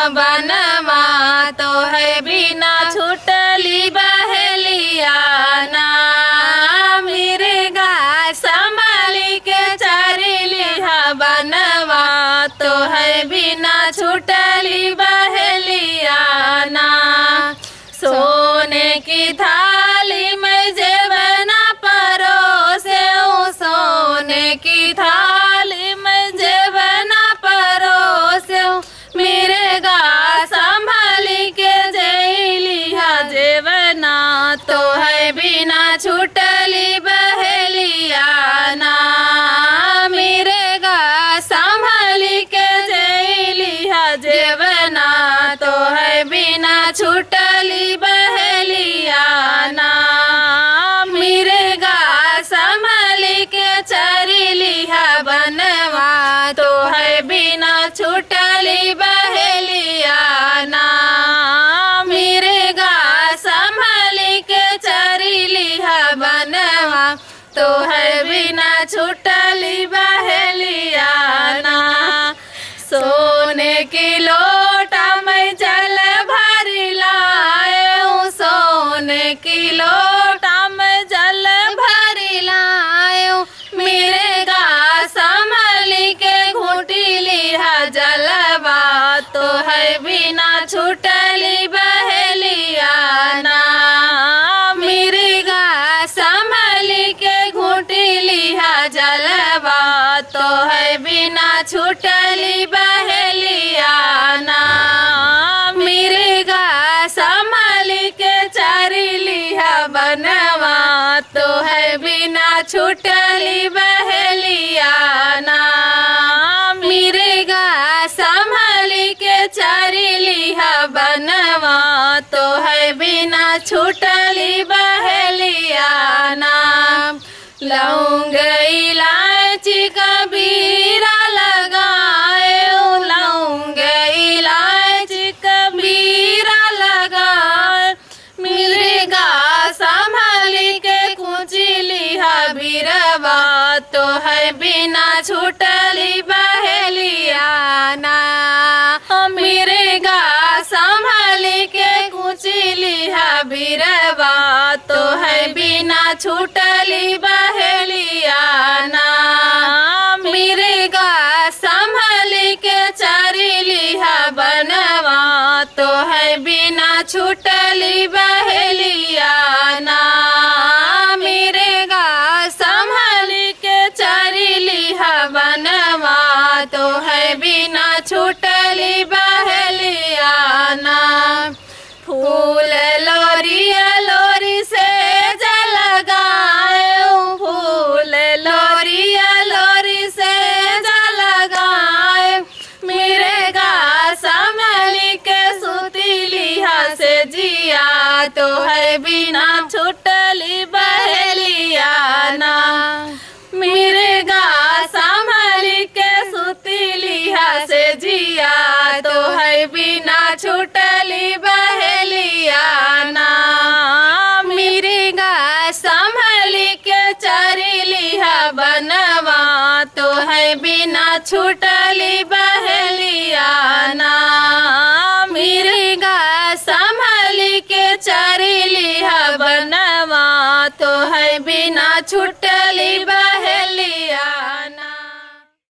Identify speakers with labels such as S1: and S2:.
S1: बनवा तो है बिना छुटली बहेलिया ना मिर्गा संभाली के चरिलिया बनवा तो है बिना छुटली बहेलिया ना सोने की थाली में जेवना परोसे सोने की थाली में जेवना परोसे मिर्गा संभाली के जैलिया जेवना तो है बिना छुटली बहेलिया ना मिर्गा संभाली के जैलिया जेवना तो है बिना छुटली बहेलिया ना मिर्गा संभाली के चरिलिया बनवा तो है बिना छुटली बहेलिया ना मिर्गा संभाली के चरिलिया बनवा तो है बिना छुटली बहेलिया ना सोने की लोटा में जल भरी लाए सोने की लोटा में जल भरी लाए मिर्गा संभाली के घूटी लिया जलवा तो है बिना छुटली बहेलिया ना मिर्गा संभाली के घूटी लिया जलवा तो है बिना छुटली बहेलिया ना मिर्गा संभाली के चरिलिया बनवा तो है बिना छुटली बहेलिया ना मिर्गा संभाली के चरिलिया बनवा तो है बिना छुटली बहेलिया ना लौंग इलायची कबीरा लगाए लौंग इलायची कबीरा लगाए मिर्गा संभाली के कुचिलिया बिरवा तो है बिना छुटली बहेलिया ना मिर्गा संभाली के कुचिलिया बिरवा तो है बिना छुटली बहेलिया ना मिर्गा संभाली के चरिलिया बनवा तो है बिना छुटली बहेलिया ना मिर्गा संभाली के चरिलिया बनवा तो है बिना छुटली बहेलिया ना फूल लोरिया लोरी से जल गाए फूल लोरिया लोरी से जल गाए मिर्गा संभाली के सुतिलिया से जिया तो है बिना छुटली बहेलिया ना मिर्गा संभाली के सुतिलिया से जिया तो है बिना छुटली बहेलिया ना मिर्गा संभाली के चरिलिया बनवा तो है बिना छुटली बहेलिया ना मिर्गा संभाली के चरिलिया बनवा तो है बिना छुटली